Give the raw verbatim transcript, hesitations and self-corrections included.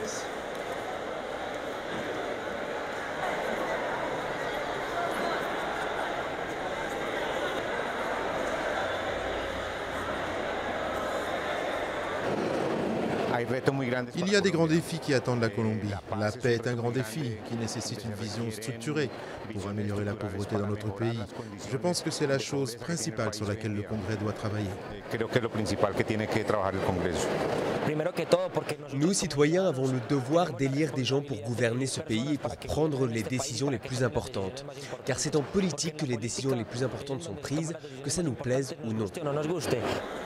país. Il y a des grands défis qui attendent la Colombie. La paix est un grand défi qui nécessite une vision structurée pour améliorer la pauvreté dans notre pays. Je pense que c'est la chose principale sur laquelle le Congrès doit travailler. Nous, citoyens, avons le devoir d'élire des gens pour gouverner ce pays et pour prendre les décisions les plus importantes. Car c'est en politique que les décisions les plus importantes sont prises, que ça nous plaise ou non.